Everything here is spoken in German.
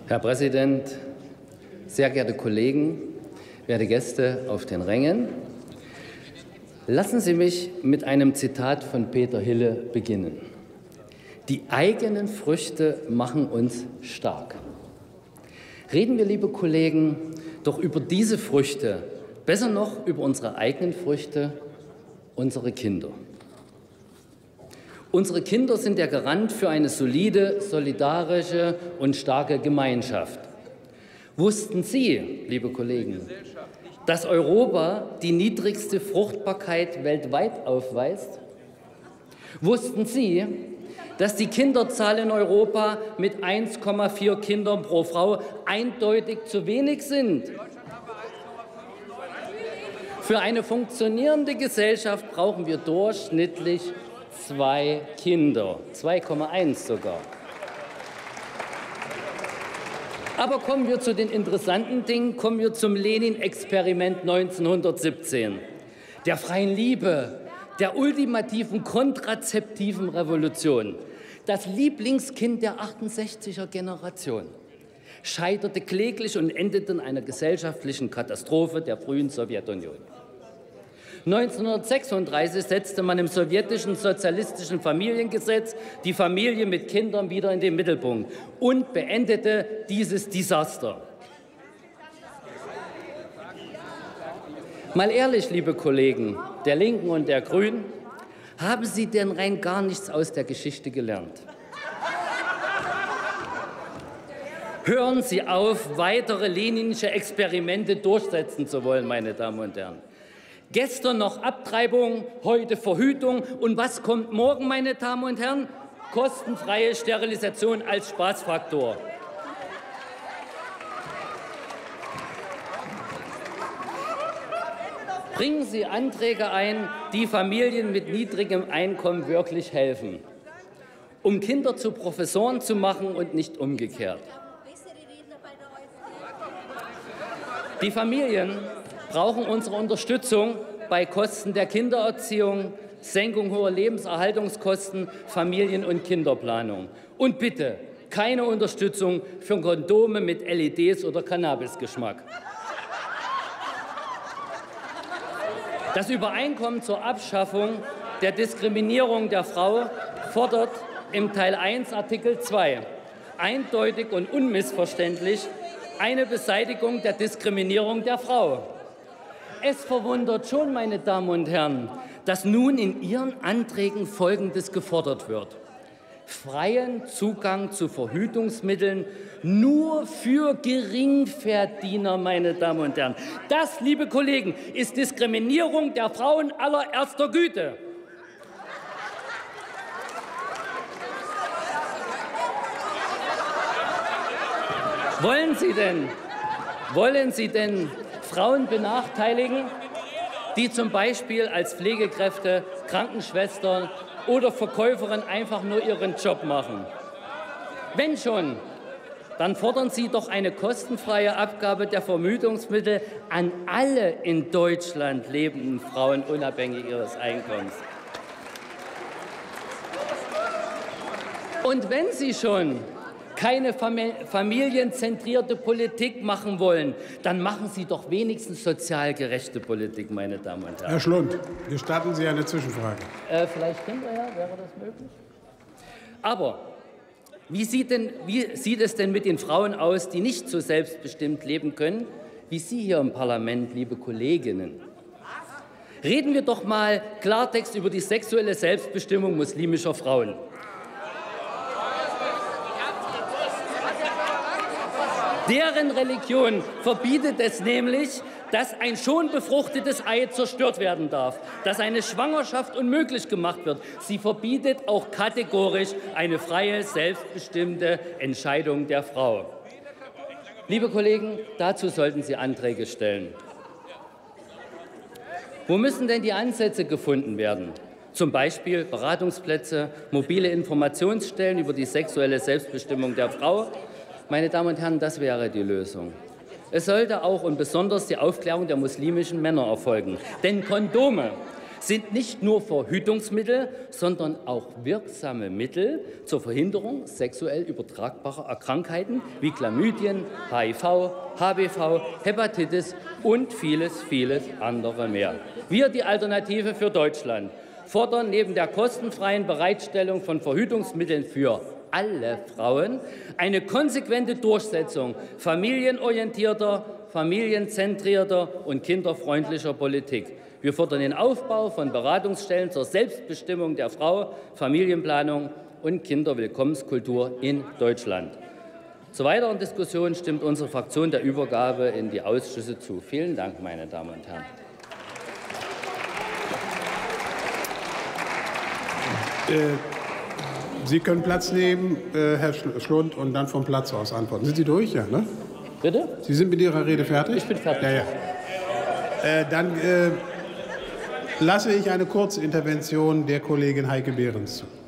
Herr Präsident, sehr geehrte Kollegen, werte Gäste auf den Rängen! Lassen Sie mich mit einem Zitat von Peter Hille beginnen. Die eigenen Früchte machen uns stark. Reden wir, liebe Kollegen, doch über diese Früchte, besser noch über unsere eigenen Früchte, unsere Kinder. Unsere Kinder sind der Garant für eine solide, solidarische und starke Gemeinschaft. Wussten Sie, liebe Kollegen, dass Europa die niedrigste Fruchtbarkeit weltweit aufweist? Wussten Sie, dass die Kinderzahl in Europa mit 1,4 Kindern pro Frau eindeutig zu wenig sind? Für eine funktionierende Gesellschaft brauchen wir durchschnittlich 2 Kinder, 2,1 sogar. Aber kommen wir zu den interessanten Dingen, kommen wir zum Lenin-Experiment 1917, der freien Liebe, der ultimativen kontrazeptiven Revolution. Das Lieblingskind der 68er Generation scheiterte kläglich und endete in einer gesellschaftlichen Katastrophe der frühen Sowjetunion. 1936 setzte man im sowjetischen sozialistischen Familiengesetz die Familie mit Kindern wieder in den Mittelpunkt und beendete dieses Desaster. Mal ehrlich, liebe Kollegen der Linken und der Grünen, haben Sie denn rein gar nichts aus der Geschichte gelernt? Hören Sie auf, weitere leninische Experimente durchsetzen zu wollen, meine Damen und Herren. Gestern noch Abtreibung, heute Verhütung. Und was kommt morgen, meine Damen und Herren? Kostenfreie Sterilisation als Spaßfaktor. Bringen Sie Anträge ein, die Familien mit niedrigem Einkommen wirklich helfen, um Kinder zu Professoren zu machen und nicht umgekehrt. Die Familien brauchen unsere Unterstützung bei Kosten der Kindererziehung, Senkung hoher Lebenserhaltungskosten, Familien- und Kinderplanung. Und bitte keine Unterstützung für Kondome mit LEDs oder Cannabisgeschmack. Das Übereinkommen zur Abschaffung der Diskriminierung der Frau fordert im Teil 1 Artikel 2 eindeutig und unmissverständlich eine Beseitigung der Diskriminierung der Frau. Es verwundert schon, meine Damen und Herren, dass nun in Ihren Anträgen Folgendes gefordert wird: freien Zugang zu Verhütungsmitteln nur für Geringverdiener, meine Damen und Herren. Das, liebe Kollegen, ist Diskriminierung der Frauen allererster Güte. Wollen Sie denn Frauen benachteiligen, die zum Beispiel als Pflegekräfte, Krankenschwestern oder Verkäuferin einfach nur ihren Job machen? Wenn schon, dann fordern Sie doch eine kostenfreie Abgabe der Verhütungsmittel an alle in Deutschland lebenden Frauen, unabhängig ihres Einkommens. Und wenn Sie schon keine familienzentrierte Politik machen wollen, dann machen Sie doch wenigstens sozial gerechte Politik, meine Damen und Herren. Herr Schlund, gestatten Sie eine Zwischenfrage. Vielleicht hinterher, wäre das möglich? Aber wie sieht es denn mit den Frauen aus, die nicht so selbstbestimmt leben können, wie Sie hier im Parlament, liebe Kolleginnen? Reden wir doch mal Klartext über die sexuelle Selbstbestimmung muslimischer Frauen. Deren Religion verbietet es nämlich, dass ein schon befruchtetes Ei zerstört werden darf, dass eine Schwangerschaft unmöglich gemacht wird. Sie verbietet auch kategorisch eine freie, selbstbestimmte Entscheidung der Frau. Liebe Kollegen, dazu sollten Sie Anträge stellen. Wo müssen denn die Ansätze gefunden werden? Zum Beispiel Beratungsplätze, mobile Informationsstellen über die sexuelle Selbstbestimmung der Frau. Meine Damen und Herren, das wäre die Lösung. Es sollte auch und besonders die Aufklärung der muslimischen Männer erfolgen. Denn Kondome sind nicht nur Verhütungsmittel, sondern auch wirksame Mittel zur Verhinderung sexuell übertragbarer Krankheiten wie Chlamydien, HIV, HBV, Hepatitis und vieles, vieles andere mehr. Wir, die Alternative für Deutschland, fordern neben der kostenfreien Bereitstellung von Verhütungsmitteln für alle Frauen eine konsequente Durchsetzung familienorientierter, familienzentrierter und kinderfreundlicher Politik. Wir fordern den Aufbau von Beratungsstellen zur Selbstbestimmung der Frau, Familienplanung und Kinderwillkommenskultur in Deutschland. Zur weiteren Diskussion stimmt unsere Fraktion der Übergabe in die Ausschüsse zu. Vielen Dank, meine Damen und Herren. Sie können Platz nehmen, Herr Schlund, und dann vom Platz aus antworten. Sind Sie durch? Ja, ne? Bitte? Sie sind mit Ihrer Rede fertig? Ich bin fertig. Ja, ja. Dann lasse ich eine Kurzintervention der Kollegin Heike Behrens zu.